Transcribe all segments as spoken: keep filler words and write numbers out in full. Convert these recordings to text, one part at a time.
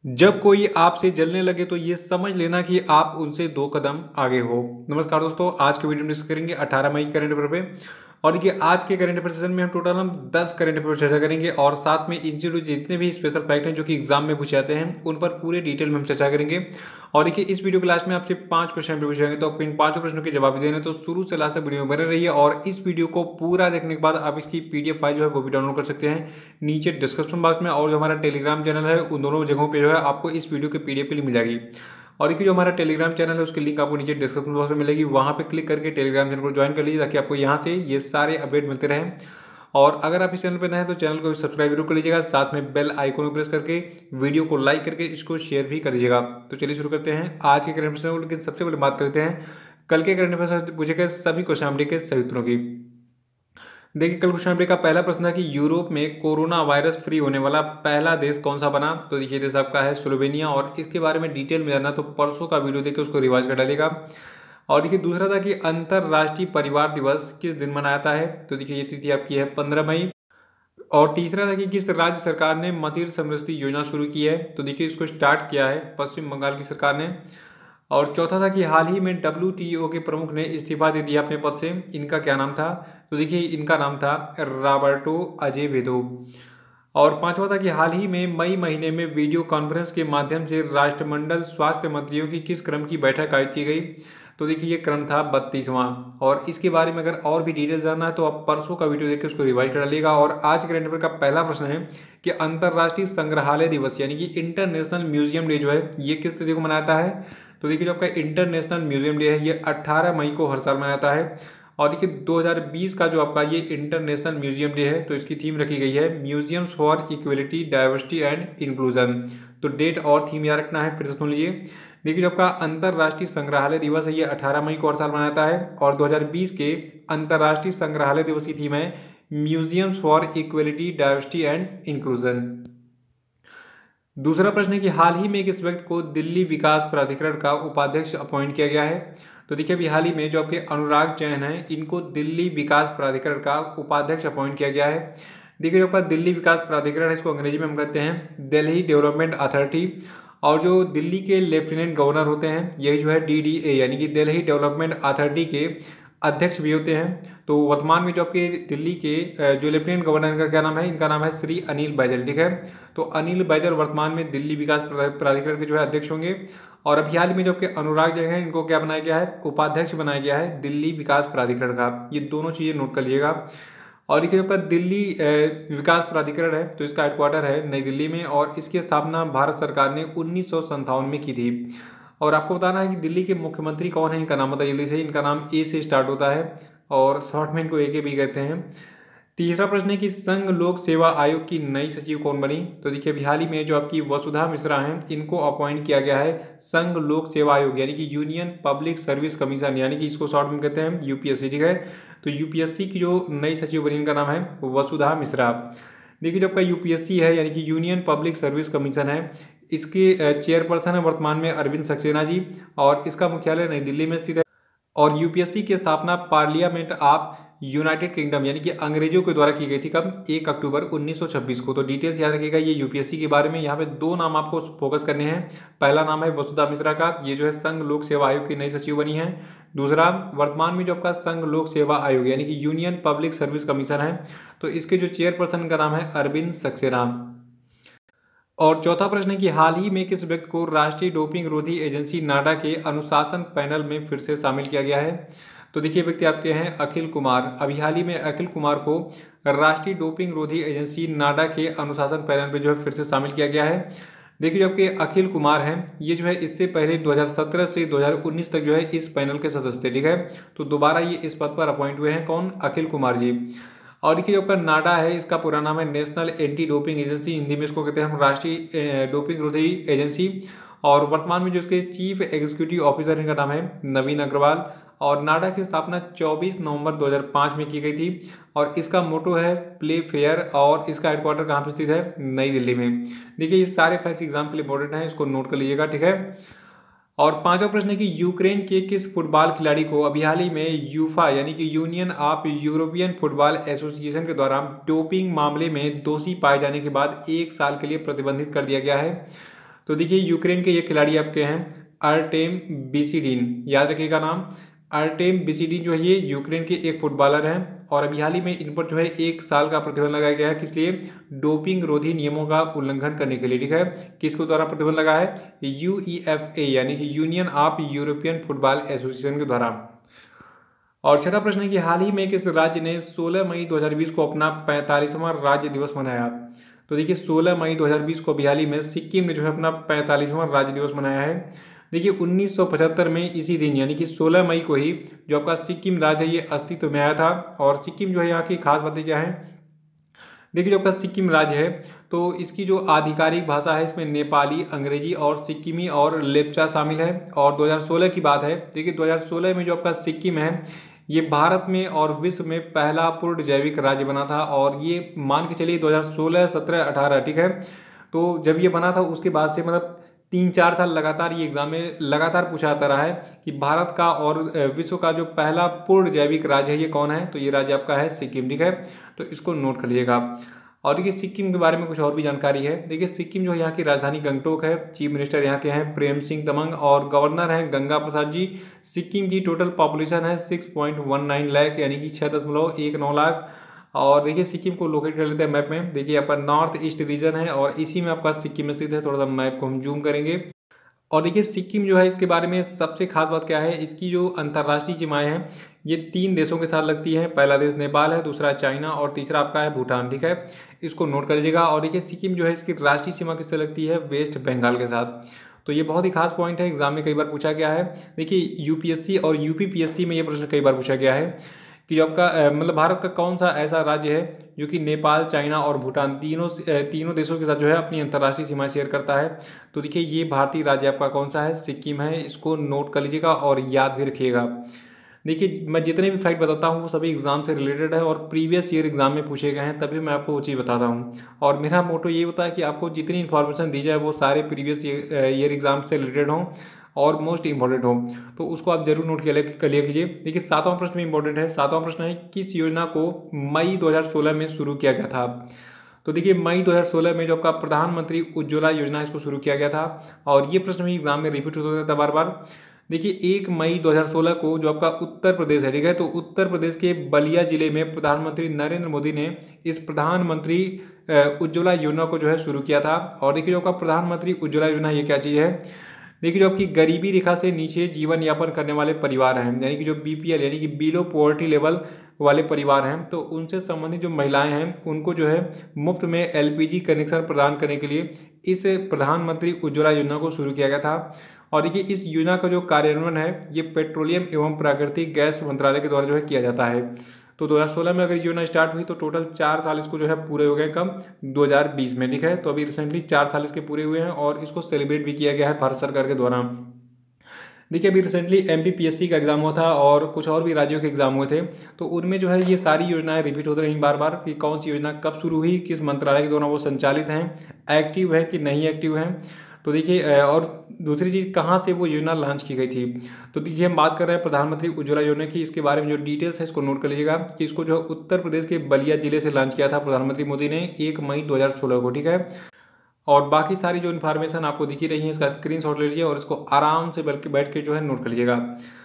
जब कोई आपसे जलने लगे तो ये समझ लेना कि आप उनसे दो कदम आगे हो। नमस्कार दोस्तों, आज के वीडियो में डिस्कस करेंगे अठारह मई करंट अफेयर पे। और देखिए, आज के करंट अफेयर सेशन में हम टोटल हम दस करंट अफेयर चर्चा करेंगे और साथ में इंस्टीट्यूट जितने भी स्पेशल फैक्ट हैं जो कि एग्जाम में पूछे जाते हैं उन पर पूरे डिटेल में हम चर्चा करेंगे। और देखिए, इस वीडियो के लास्ट में आपसे पांच क्वेश्चन पूछे जाएंगे, तो आपको इन पांचों प्रश्नों के जवाब देने तो शुरू से लास्ट तक वीडियो में बने रहिए। और इस वीडियो को पूरा देखने के बाद आप इसकी पीडीएफ फाइल जो है वो भी डाउनलोड कर सकते हैं नीचे डिस्क्रिप्शन बॉक्स में, और जो हमारा टेलीग्राम चैनल है उन दोनों जगहों पे जो है आपको इस वीडियो के पीडीएफ के लिए मिल जाएगी। और देखिए, जो हमारा टेलीग्राम चैनल है उसकी लिंक आपको नीचे डिस्क्रिप्शन बॉक्स में मिलेगी, वहां पे क्लिक करके टेलीग्राम चैनल को ज्वाइन कर लीजिए ताकि आपको यहाँ से ये सारे अपडेट मिलते रहें। और अगर आप इस चैनल पर नए हैं तो चैनल को भी सब्सक्राइब जरूर कर लीजिएगा, साथ में बेल आइकन को प्रेस करके वीडियो को लाइक करके इसको शेयर भी कर दीजिएगा। तो चलिए शुरू करते हैं आज के करंट अफेयर। लेकिन सबसे पहले बात करते हैं कल के करंट अफेयर पूछे गए सभी क्वेश्चन के सही उत्तरों की। देखिए, कल क्वेश्चन पेपर का पहला प्रश्न था कि यूरोप में कोरोना वायरस फ्री होने वाला पहला देश कौन सा बना। तो देखिए, देश आपका है स्लोवेनिया। और इसके बारे में डिटेल में जानना तो परसों का वीडियो देखकर उसको रिवाइज कर डालेगा। और देखिए, दूसरा था कि अंतर्राष्ट्रीय परिवार दिवस किस दिन मनाया जाता है। तो देखिए, ये तिथि आपकी है पंद्रह मई। और तीसरा था कि किस राज्य सरकार ने मतिर समृद्धि योजना शुरू की है। तो देखिए, इसको स्टार्ट किया है पश्चिम बंगाल की सरकार ने। और चौथा था कि हाल ही में डब्ल्यू टी ओ के प्रमुख ने इस्तीफा दे दिया अपने पद से, इनका क्या नाम था। तो देखिए, इनका नाम था रॉबर्टो अजेवेदो। और पांचवा था कि हाल ही में मई महीने में वीडियो कॉन्फ्रेंस के माध्यम से राष्ट्रमंडल स्वास्थ्य मंत्रियों की किस क्रम की बैठक आयोजित की गई। तो देखिए, ये क्रम था बत्तीसवां। और इसके बारे में अगर और भी डिटेल्स जानना है तो आप परसों का वीडियो देखकर उसको रिवाइज कर डालिएगा। और आज के करंट अफेयर का पहला प्रश्न है कि अंतर्राष्ट्रीय संग्रहालय दिवस यानी कि इंटरनेशनल म्यूजियम डे जो है ये किस तिथि को मनाता है। तो देखिए, जो आपका इंटरनेशनल म्यूजियम डे है ये अठारह मई को हर साल मनाया जाता है। और देखिए, दो हज़ार बीस का जो आपका ये इंटरनेशनल म्यूजियम डे है तो इसकी थीम रखी गई है museums for equality diversity and inclusion. तो डेट और थीम याद रखना है, फिर से सुन लीजिए। देखिए, जो आपका अंतर्राष्ट्रीय संग्रहालय दिवस है ये अठारह मई को हर साल मनाया जाता है। और दो हज़ार बीस के अंतर्राष्ट्रीय संग्रहालय दिवस की थीम है museums for equality diversity and inclusion. दूसरा प्रश्न है कि हाल ही में किस व्यक्ति को दिल्ली विकास प्राधिकरण का उपाध्यक्ष अपॉइंट किया गया है। तो देखिए, अभी हाल ही में जो आपके अनुराग जैन हैं इनको दिल्ली विकास प्राधिकरण का उपाध्यक्ष अपॉइंट किया गया है। देखिए, जो आपका दिल्ली विकास प्राधिकरण है इसको अंग्रेजी में हम कहते हैं दिल्ली डेवलपमेंट अथॉरिटी। और जो दिल्ली के लेफ्टिनेंट गवर्नर होते हैं यही जो है डी डी ए यानी कि दिल्ली डेवलपमेंट अथॉरिटी के अध्यक्ष भी होते हैं। तो वर्तमान में जो आपके दिल्ली के जो लेफ्टिनेंट गवर्नर इनका क्या नाम है, इनका नाम है श्री अनिल बैजल। ठीक है, तो अनिल बैजल वर्तमान में दिल्ली विकास प्राधिकरण के जो है अध्यक्ष होंगे। और अभी हाल में जो आपके अनुराग जैन हैं इनको क्या बनाया गया है, उपाध्यक्ष बनाया गया है दिल्ली विकास प्राधिकरण का। ये दोनों चीजें नोट कर लीजिएगा। और देखिए, आपका दिल्ली विकास प्राधिकरण है तो इसका हेडक्वार्टर है नई दिल्ली में, और इसकी स्थापना भारत सरकार ने उन्नीस सौ संतावन में की थी। और आपको बताना है कि दिल्ली के मुख्यमंत्री कौन है, इनका नाम बताइए जल्दी से। इनका नाम ए से स्टार्ट होता है और शॉर्ट में इनको ए के भी कहते हैं। तीसरा प्रश्न है कि संघ लोक सेवा आयोग की नई सचिव कौन बनी। तो देखिए, अभी हाल ही में जो आपकी वसुधा मिश्रा हैं इनको अपॉइंट किया गया है संघ लोक सेवा आयोग यानी कि यूनियन पब्लिक सर्विस कमीशन, यानी कि इसको शॉर्ट में कहते हैं यूपीएससी। ठीक है, तो यूपीएससी की जो नई सचिव बनी इनका नाम है वसुधा मिश्रा। देखिए, जो आपका यूपीएससी है यानी कि यूनियन पब्लिक सर्विस कमीशन है, इसके चेयरपर्सन है वर्तमान में अरविंद सक्सेना जी, और इसका मुख्यालय नई दिल्ली में स्थित है। और यूपीएससी की स्थापना पार्लियामेंट ऑफ यूनाइटेड किंगडम यानी कि अंग्रेजों के द्वारा की गई थी, कब, एक अक्टूबर उन्नीस सौ छब्बीस को। तो डिटेल्स याद रखिएगा ये यूपीएससी के बारे में। यहाँ पे दो नाम आपको फोकस करने हैं। पहला नाम है वसुधा मिश्रा का, ये जो है संघ लोक सेवा आयोग की नई सचिव बनी है। दूसरा, वर्तमान में जो आपका संघ लोक सेवा आयोग यानी कि यूनियन पब्लिक सर्विस कमीशन है तो इसके जो चेयरपर्सन का नाम है अरविंद सक्सेना। और चौथा प्रश्न है कि हाल ही में किस व्यक्ति को राष्ट्रीय डोपिंग रोधी एजेंसी नाडा के अनुशासन पैनल में फिर से शामिल किया गया है। तो देखिए, व्यक्ति आपके हैं अखिल कुमार। अभी हाल ही में अखिल कुमार को राष्ट्रीय डोपिंग रोधी एजेंसी नाडा के अनुशासन पैनल में जो है फिर से शामिल किया गया है। देखिए, जो आपके अखिल कुमार हैं ये जो है इससे पहले दो हज़ार सत्रह से दो हज़ार उन्नीस तक जो है इस पैनल के सदस्य थे। ठीक है, तो दोबारा ये इस पद पर अपॉइंट हुए हैं, कौन, अखिल कुमार जी। और देखिए, जो आपका नाडा है इसका पूरा नाम है national anti doping agency, Hindi में इसको कहते हैं हम राष्ट्रीय डोपिंग रोधी एजेंसी। और वर्तमान में जो इसके चीफ एग्जीक्यूटिव ऑफिसर इनका नाम है नवीन अग्रवाल। और नाडा की स्थापना चौबीस नवंबर दो हज़ार पाँच में की गई थी। और इसका मोटो है प्ले फेयर, और इसका हेडक्वार्टर कहाँ पर स्थित है, नई दिल्ली में। देखिए, ये सारे फैक्ट एग्जाम के लिए इंपॉर्टेंट है, इसको नोट कर लीजिएगा। ठीक है, और पांचवा प्रश्न है कि यूक्रेन के किस फुटबॉल खिलाड़ी को अभी हाल ही में यूफा यानी कि union of European football association के द्वारा डोपिंग मामले में दोषी पाए जाने के बाद एक साल के लिए प्रतिबंधित कर दिया गया है। तो देखिए यूक्रेन के ये खिलाड़ी आपके हैं अर्टेम बिसिडीन, याद रखिएगा नाम। अर्टेम बिसिडीन जो है ये यूक्रेन के एक फुटबॉलर हैं और अभी हाल ही में इन पर जो है एक साल का प्रतिबंध लगाया गया है। किस लिए? डोपिंग रोधी नियमों का उल्लंघन करने के लिए, ठीक है। किसके द्वारा प्रतिबंध लगा है? यू ई एफ ए यानी कि union of European football association के द्वारा। और छठा प्रश्न है कि हाल ही में किस राज्य ने सोलह मई दो हज़ार बीस को अपना पैंतालीसवां राज्य दिवस मनाया? तो देखिए सोलह मई दो हज़ार बीस को अभी हाल ही में सिक्किम ने जो है अपना पैंतालीसवां राज्य दिवस मनाया है। देखिए उन्नीस सौ पचहत्तर में इसी दिन यानी कि सोलह मई को ही जो आपका सिक्किम राज्य है ये अस्तित्व में आया था। और सिक्किम जो है यहाँ की खास बातें क्या है? देखिए जो आपका सिक्किम राज्य है तो इसकी जो आधिकारिक भाषा है इसमें नेपाली, अंग्रेजी और सिक्किमी और लेप्चा शामिल है। और दो हज़ार सोलह की बात है, देखिए दो हज़ार सोलह में जो आपका सिक्किम है ये भारत में और विश्व में पहला पूर्ण जैविक राज्य बना था। और ये मान के चलिए दो हज़ार सोलह, सत्रह, अठारह, ठीक है। तो जब ये बना था उसके बाद से मतलब तीन चार साल लगातार ये एग्जाम में लगातार पूछा जाता रहा है कि भारत का और विश्व का जो पहला पूर्ण जैविक राज्य है ये कौन है? तो ये राज्य आपका है सिक्किम, ठीक है। तो इसको नोट कर लीजिएगा। और देखिए सिक्किम के बारे में कुछ और भी जानकारी है। देखिए सिक्किम जो है यहाँ की राजधानी गंगटोक है। चीफ मिनिस्टर यहाँ के हैं प्रेम सिंह तमंग और गवर्नर हैं गंगा प्रसाद जी। सिक्किम की टोटल पॉपुलेशन है six point one nine lakh यानी कि छः दशमलव एक नौ लाख। और देखिए सिक्किम को लोकेट कर लेते हैं मैप में। देखिए आपका नॉर्थ ईस्ट रीजन है और इसी में आपका सिक्किम स्थित है। थोड़ा सा मैप को हम जूम करेंगे और देखिए सिक्किम जो है इसके बारे में सबसे खास बात क्या है? इसकी जो अंतर्राष्ट्रीय सीमाएं हैं ये तीन देशों के साथ लगती हैं। पहला देश नेपाल है, दूसरा चाइना और तीसरा आपका है भूटान, ठीक है। इसको नोट कर लीजिएगा। और देखिए सिक्किम जो है इसकी राष्ट्रीय सीमा किससे लगती है? वेस्ट बंगाल के साथ। तो ये बहुत ही खास पॉइंट है, एग्जाम में कई बार पूछा गया है। देखिए यूपीएससी और यूपीपीएससी में ये प्रश्न कई बार पूछा गया है कि जो आपका मतलब भारत का कौन सा ऐसा राज्य है जो कि नेपाल, चाइना और भूटान तीनों तीनों देशों के साथ जो है अपनी अंतर्राष्ट्रीय सीमा शेयर करता है? तो देखिए ये भारतीय राज्य आपका कौन सा है? सिक्किम है। इसको नोट कर लीजिएगा और याद भी रखिएगा। देखिए मैं जितने भी फैक्ट बताता हूँ वो सभी एग्जाम से रिलेटेड है और प्रीवियस ईयर एग्जाम में पूछे गए हैं, तभी मैं आपको वो चीज़ बताता हूँ। और मेरा मोटो ये होता है कि आपको जितनी इन्फॉर्मेशन दी जाए वो सारे प्रीवियस ईयर एग्जाम से रिलेटेड हों और मोस्ट इंपॉर्टेंट हो, तो उसको आप जरूर नोट कर लिया कीजिए। देखिए सातवां प्रश्न भी इंपॉर्टेंट है। सातवां प्रश्न है किस योजना को मई दो हज़ार सोलह में शुरू किया गया था? तो देखिए मई दो हज़ार सोलह में जो आपका प्रधानमंत्री उज्ज्वला योजना इसको शुरू किया गया था। और ये प्रश्न भी एग्जाम में रिपीट होता था बार बार। देखिए एक मई दो हज़ार सोलह को जो आपका उत्तर प्रदेश है, ठीक है, तो उत्तर प्रदेश के बलिया जिले में प्रधानमंत्री नरेंद्र मोदी ने इस प्रधानमंत्री उज्ज्वला योजना को जो है शुरू किया था। और देखिए जो आपका प्रधानमंत्री उज्ज्वला योजना ये क्या चीज़ है? देखिए जो आपकी गरीबी रेखा से नीचे जीवन यापन करने वाले परिवार हैं यानी कि जो बीपीएल यानी कि बिलो पॉवर्टी लेवल वाले परिवार हैं, तो उनसे संबंधित जो महिलाएं हैं उनको जो है मुफ्त में एलपीजी कनेक्शन प्रदान करने के लिए इस प्रधानमंत्री उज्ज्वला योजना को शुरू किया गया था। और देखिए इस योजना का जो कार्यान्वयन है ये पेट्रोलियम एवं प्राकृतिक गैस मंत्रालय के द्वारा जो है किया जाता है। तो दो हज़ार सोलह में अगर योजना स्टार्ट हुई तो टोटल चार साल इसको जो है पूरे हो गए कम दो हज़ार बीस में, ठीक है। तो अभी रिसेंटली चार साल इसके पूरे हुए हैं और इसको सेलिब्रेट भी किया गया है भारत सरकार के द्वारा। देखिए अभी रिसेंटली एमपीपीएससी का एग्जाम हुआ था और कुछ और भी राज्यों के एग्जाम हुए थे, तो उनमें जो है ये सारी योजनाएं रिपीट होती रही बार बार कि कौन सी योजना कब शुरू हुई, किस मंत्रालय के द्वारा वो संचालित हैं, एक्टिव है कि नहीं एक्टिव है। तो देखिए और दूसरी चीज़ कहाँ से वो योजना लॉन्च की गई थी? तो देखिए हम बात कर रहे हैं प्रधानमंत्री उज्ज्वला योजना की। इसके बारे में जो डिटेल्स है इसको नोट कर लीजिएगा कि इसको जो उत्तर प्रदेश के बलिया जिले से लॉन्च किया था प्रधानमंत्री मोदी ने एक मई दो हज़ार सोलह को, ठीक है। और बाकी सारी जो इन्फॉर्मेशन आपको दिखी रही है इसका स्क्रीनशॉट ले लीजिए और इसको आराम से बैठ के बैठ के जो है नोट कर लीजिएगा।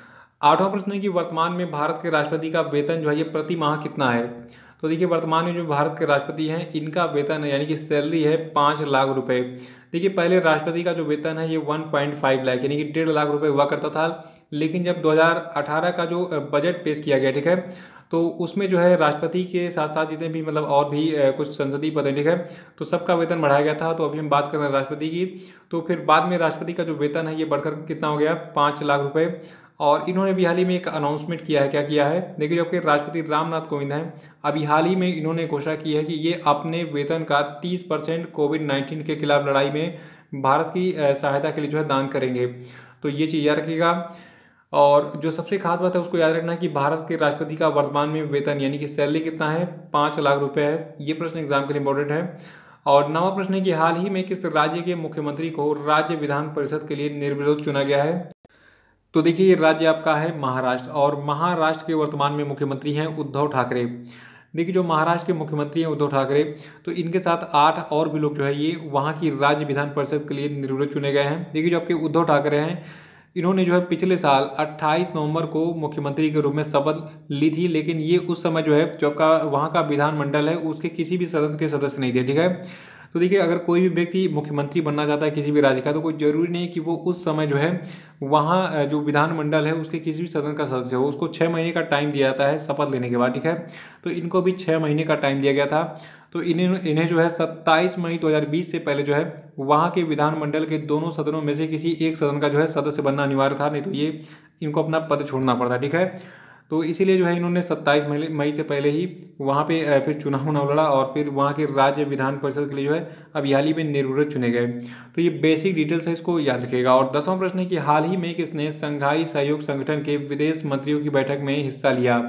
आठवां प्रश्न है कि वर्तमान में भारत के राष्ट्रपति का वेतन जो है ये प्रति माह कितना है? तो देखिए वर्तमान में जो भारत के राष्ट्रपति हैं इनका वेतन यानी कि सैलरी है पाँच लाख रुपए। देखिए पहले राष्ट्रपति का जो वेतन है ये वन पॉइंट फाइव लाख यानी कि डेढ़ लाख रुपए हुआ करता था, लेकिन जब दो हज़ार अठारह का जो बजट पेश किया गया, ठीक है, तो उसमें जो है राष्ट्रपति के साथ साथ जितने भी मतलब और भी कुछ संसदीय पद हैं, ठीक है, तो सबका वेतन बढ़ाया गया था। तो अभी हम बात कर रहे हैं राष्ट्रपति की, तो फिर बाद में राष्ट्रपति का जो वेतन है ये बढ़कर कितना हो गया? पाँच लाख रुपए। और इन्होंने भी हाल ही में एक अनाउंसमेंट किया है। क्या किया है? देखिए जो कि राष्ट्रपति रामनाथ कोविंद हैं अभी हाल ही में इन्होंने घोषणा की है कि ये अपने वेतन का तीस परसेंट कोविड नाइन्टीन के खिलाफ लड़ाई में भारत की सहायता के लिए जो है दान करेंगे। तो ये चीज़ याद रखिएगा। और जो सबसे खास बात है उसको याद रखना है कि भारत के राष्ट्रपति का वर्तमान में वेतन यानी कि सैलरी कितना है? पाँच लाख रुपए है। ये प्रश्न एग्जाम के लिए इंपॉर्टेंट है। और नवा प्रश्न है कि हाल ही में किस राज्य के मुख्यमंत्री को राज्य विधान परिषद के लिए निर्विरोध चुना गया है? तो देखिए ये राज्य आपका है महाराष्ट्र और महाराष्ट्र के वर्तमान में मुख्यमंत्री हैं उद्धव ठाकरे। देखिए जो महाराष्ट्र के मुख्यमंत्री हैं उद्धव ठाकरे, तो इनके साथ आठ और भी लोग जो है ये वहाँ की राज्य विधान परिषद के लिए निर्विरोध चुने गए हैं। देखिए जो आपके उद्धव ठाकरे हैं, इन्होंने जो है पिछले साल अट्ठाईस नवंबर को मुख्यमंत्री के रूप में शपथ ली थी, लेकिन ये उस समय जो है जो आपका वहाँ का विधानमंडल है उसके किसी भी सदन के सदस्य नहीं थे। ठीक है, तो देखिए अगर कोई भी व्यक्ति मुख्यमंत्री बनना चाहता है किसी भी राज्य का, तो कोई जरूरी नहीं कि वो उस समय जो है वहाँ जो विधानमंडल है उसके किसी भी सदन का सदस्य हो। उसको छः महीने का टाइम दिया जाता है शपथ लेने के बाद। ठीक है, तो इनको भी छः महीने का टाइम दिया गया था। तो इन्हें इन्हें जो है सत्ताईस मई दो हज़ार बीस से पहले जो है वहाँ के विधानमंडल के दोनों सदनों में से किसी एक सदन का जो है सदस्य बनना अनिवार्य था, नहीं तो ये इनको अपना पद छोड़ना पड़ता। ठीक है, तो इसीलिए जो है इन्होंने सत्ताईस मई से पहले ही वहाँ पे फिर चुनाव उनाव लड़ा और फिर वहाँ के राज्य विधान परिषद के लिए जो है अभी हाल ही में निर्विरोध चुने गए। तो ये बेसिक डिटेल्स है, इसको याद रखिएगा। और दसवां प्रश्न है कि हाल ही में किसने संघाई सहयोग संगठन के विदेश मंत्रियों की बैठक में हिस्सा लिया।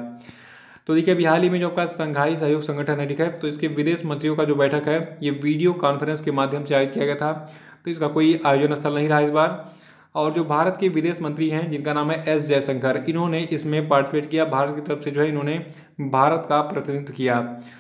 तो देखिए अभी हाल ही में जो आपका संघाई सहयोग संगठन है, ठीक है, तो इसके विदेश मंत्रियों का जो बैठक है ये वीडियो कॉन्फ्रेंस के माध्यम से आयोजित किया गया था। तो इसका कोई आयोजन स्थल नहीं रहा इस बार। और जो भारत के विदेश मंत्री हैं जिनका नाम है एस जयशंकर, इन्होंने इसमें पार्टिसिपेट किया। भारत की तरफ से जो है इन्होंने भारत का प्रतिनिधित्व किया।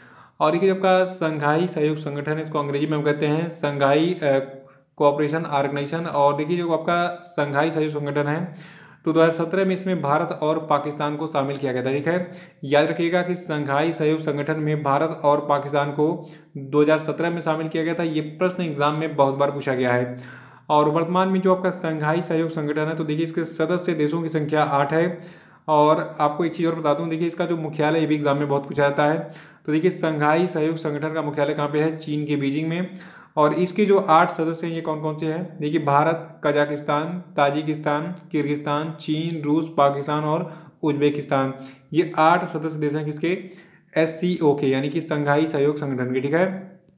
और देखिए आपका संघाई सहयोग संगठन, इसको अंग्रेजी में हम कहते हैं संघाई कोऑपरेशन ऑर्गेनाइजेशन। और देखिए जो आपका संघाई सहयोग संगठन है तो दो हज़ार सत्रह में इसमें भारत और पाकिस्तान को शामिल किया गया था। ठीक है, याद रखिएगा कि संघाई सहयोग संगठन में भारत और पाकिस्तान को दो हज़ार सत्रह में शामिल किया गया था। ये प्रश्न एग्जाम में बहुत बार पूछा गया है। और वर्तमान में जो आपका संघाई सहयोग संगठन है, तो देखिए इसके सदस्य देशों की संख्या आठ है। और आपको एक चीज़ और बता दूं, देखिए इसका जो मुख्यालय ये भी एग्जाम में बहुत पूछा जाता है। तो देखिए संघाई सहयोग संगठन का मुख्यालय कहाँ पे है, चीन के बीजिंग में। और इसके जो आठ सदस्य हैं ये कौन कौन से हैं, देखिए भारत, कजाकिस्तान, ताजिकिस्तान, किर्गिस्तान, चीन, रूस, पाकिस्तान और उज्बेकिस्तान। ये आठ सदस्य देश हैं किसके, एस सी ओ के, यानी कि संघाई सहयोग संगठन के। ठीक है,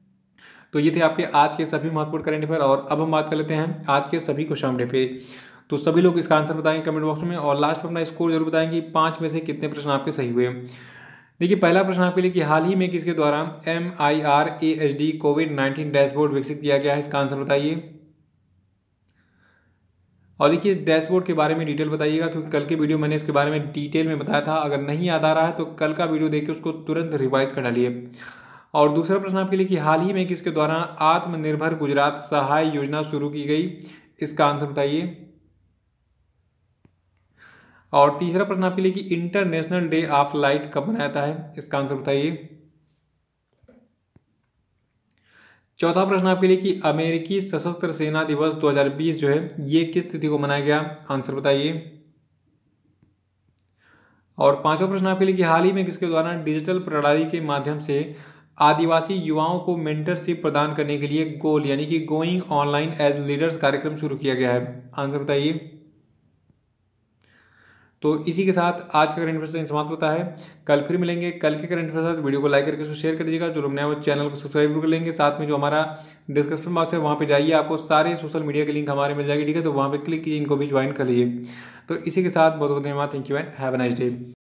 तो ये थे आपके आज के सभी महत्वपूर्ण करंट अफेयर। और अब हम बात कर लेते हैं आज के सभी क्वेश्चन पे। तो सभी लोग इसका आंसर बताएंगे कमेंट बॉक्स में, और लास्ट में अपना स्कोर जरूर बताएंगे कि पाँच में से कितने प्रश्न आपके सही हुए। देखिए पहला प्रश्न आपके लिए कि हाल ही में किसके द्वारा M I R A H D COVID nineteen dashboard विकसित किया गया है, इसका आंसर बताइए। और देखिए इस डैशबोर्ड के बारे में डिटेल बताइएगा, क्योंकि कल के वीडियो मैंने इसके बारे में डिटेल में बताया था। अगर नहीं याद आ रहा है तो कल का वीडियो देख के उसको तुरंत रिवाइज कर डालिए। और दूसरा प्रश्न आपके लिए कि हाल ही में किसके द्वारा आत्मनिर्भर गुजरात सहाय योजना शुरू की गई, इसका आंसर बताइए। और तीसरा प्रश्न आपके लिए कि इंटरनेशनल डे ऑफ लाइट कब मनाया जाता है, इसका आंसर बताइए। चौथा प्रश्न आपके लिए कि अमेरिकी सशस्त्र सेना दिवस दो हज़ार बीस जो है ये किस तिथि को मनाया गया, आंसर बताइए। और पांचवा प्रश्न आपके लिए कि हाल ही में किसके द्वारा डिजिटल प्रणाली के माध्यम से आदिवासी युवाओं को मेंटरशिप प्रदान करने के लिए गोल यानी कि गोइंग ऑनलाइन एज लीडर्स कार्यक्रम शुरू किया गया है, आंसर बताइए। तो इसी के साथ आज का करंट अफेयर्स समाप्त होता है। कल फिर मिलेंगे कल के करंट अफेयर्स। वीडियो को लाइक करके उसको शेयर कर दीजिएगा। जो लोग नए वो चैनल को सब्सक्राइब कर लेंगे। साथ में जो हमारा डिस्क्रिप्शन बॉक्स है वहाँ पे जाइए, आपको सारे सोशल मीडिया के लिंक हमारे मिल जाएगी। ठीक है, तो वहाँ पे क्लिक कीजिए, इनको भी ज्वाइन कर लीजिए। तो इसी के साथ बहुत बहुत धन्यवाद। Thank you and have a nice day.